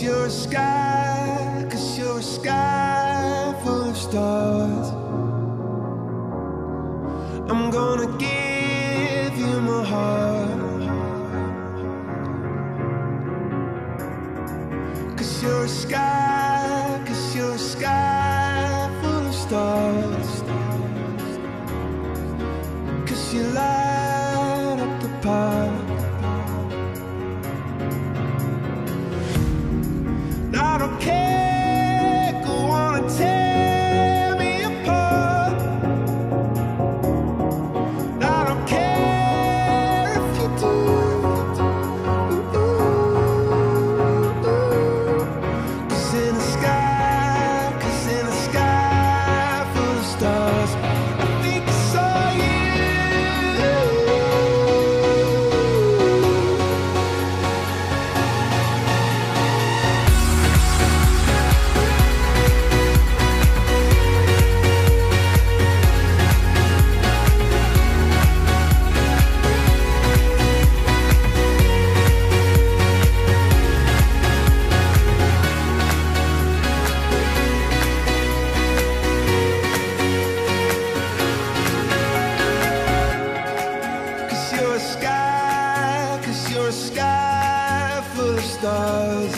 you're a sky, 'cause you're a sky full of stars. I'm gonna give you my heart, 'cause you're a sky, 'cause you're a sky full of stars. 'Cause you light up the park. I don't care, go on and tear me apart. I don't care if you do. Cause in the sky, 'cause in the sky full of stars, I think I saw you. You're a sky, 'cause you're a sky full of stars.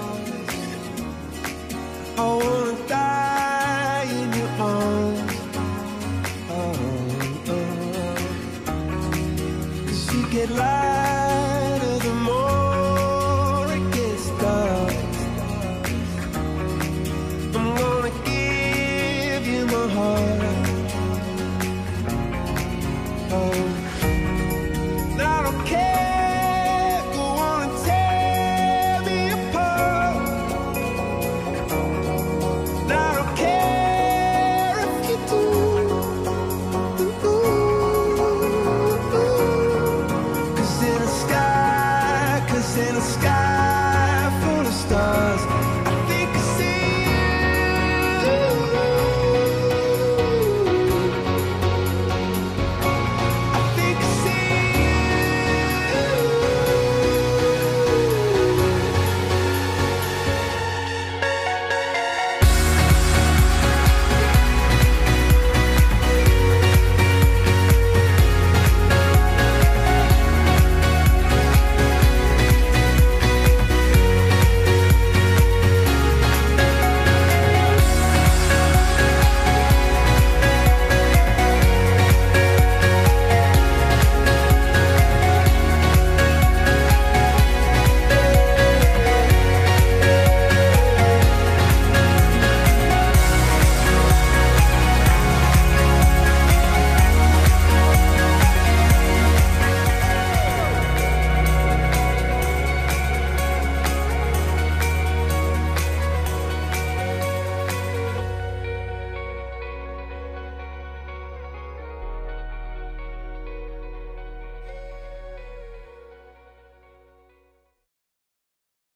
I wanna die in your arms. Oh, oh. 'Cause you get lighter the more it gets dark. I'm gonna give you my heart. Oh, I don't care, go on and tear me apart. I don't care if you do. Cause in the sky, 'cause in the sky